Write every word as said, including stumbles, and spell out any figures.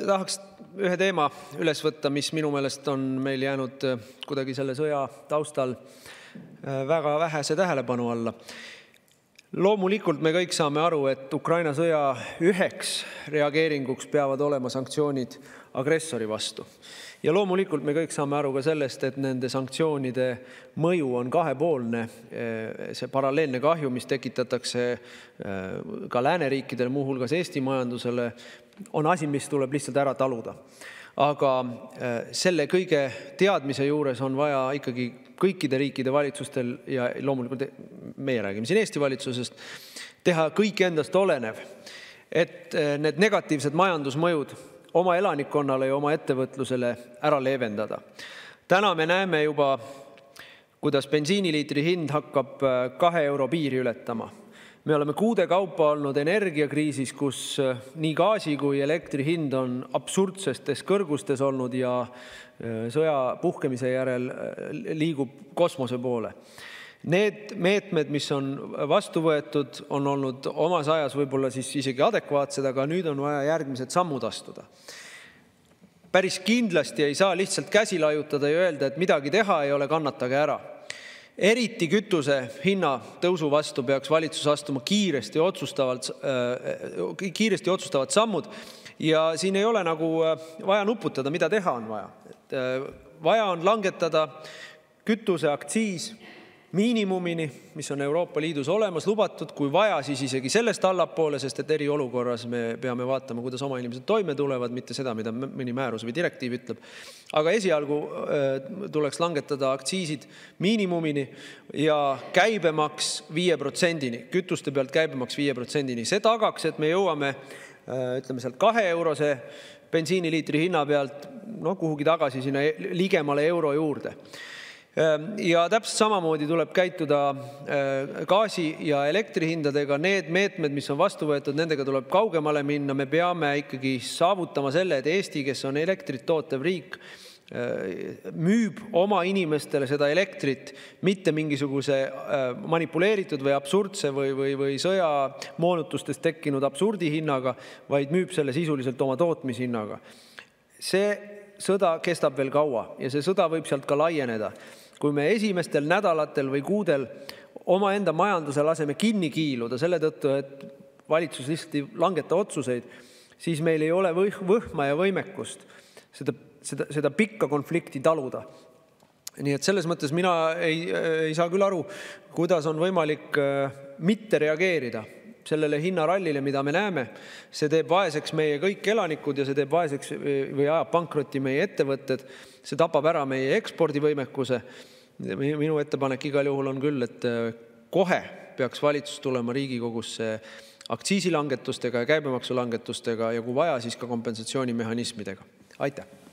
tahaks ühe teema üles võtta, mis minu meelest on meil jäänud kuidagi selle sõja taustal väga vähese tähelepanu alla. Loomulikult me kõik saame aru, et Ukraina sõja üheks reageeringuks peavad olema sanktsioonid agressori vastu. Ja loomulikult me kõik saame aru ka sellest, et nende sanktsioonide mõju on kahepoolne. See paralleelne kahju, mis tekitatakse ka lääneriikidele, muuhulgas Eesti majandusele, on asi, mis tuleb lihtsalt ära taluda. Aga selle kõige teadmise juures on vaja ikkagi kõikide riikide valitsustel, ja loomulikult meie räägime siin Eesti valitsusest, teha kõik endast olenev, et need negatiivsed majandusmõjud oma elanikkonnale ja oma ettevõtlusele ära leevendada. Täna me näeme juba, kuidas bensiiniliitri hind hakkab kahe euro piiri ületama. Me oleme kuude kaupa olnud energiakriisis, kus nii gaasi kui elektri hind on absurdsetes kõrgustes olnud ja sõja puhkemise järel liigub kosmose poole. Need meetmed, mis on vastu võetud, on olnud omas ajas võib-olla siis isegi adekvaatsed, aga nüüd on vaja järgmised sammud astuda. Päris kindlasti ei saa lihtsalt käsi laiutada ja öelda, et midagi teha ei ole, kannatage ära. Eriti kütuse hinna tõusu vastu peaks valitsus astuma kiiresti otsustavalt, kiiresti otsustavad sammud ja siin ei ole nagu vaja nuputada, mida teha on vaja. Et vaja on langetada kütuse aktsiis miinimumini, mis on Euroopa Liidus olemas, lubatud, kui vaja, siis isegi sellest allapoole, sest et eriolukorras me peame vaatama, kuidas oma inimesed toime tulevad, mitte seda, mida mõni määrus või direktiiv ütleb. Aga esialgu tuleks langetada aktsiisid miinimumini ja käibemaks viie protsendini, kütuste pealt käibemaks viie protsendini. See tagaks, et me jõuame, ütleme sealt kahe eurose bensiiniliitri hinna pealt, no kuhugi tagasi sinna ligemale euro juurde. Ja täpselt samamoodi tuleb käituda gaasi ja elektrihindadega. Need meetmed, mis on vastu võetud, nendega tuleb kaugemale minna. Me peame ikkagi saavutama selle, et Eesti, kes on elektrit tootev riik, müüb oma inimestele seda elektrit mitte mingisuguse manipuleeritud või absurdse või, või, või sõja moonutustest tekkinud absurdi hinnaga, vaid müüb selle sisuliselt oma tootmishinnaga. See sõda kestab veel kaua ja see sõda võib sealt ka laieneda. Kui me esimestel nädalatel või kuudel oma enda majanduse laseme kinni kiiluda selle tõttu, et valitsus lihtsalt ei langeta otsuseid, siis meil ei ole võhma ja võimekust seda, seda, seda pikka konflikti taluda. Nii et selles mõttes mina ei, ei saa küll aru, kuidas on võimalik mitte reageerida sellele hinnarallile, mida me näeme. See teeb vaeseks meie kõik elanikud ja see teeb vaeseks või ajab pankrotti meie ettevõtted. See tapab ära meie ekspordivõimekuse. Minu ettepanek igal juhul on küll, et kohe peaks valitsus tulema Riigikogusse aktsiisilangetustega ja käibemaksulangetustega ja kui vaja, siis ka kompensatsioonimehhanismidega. Aitäh!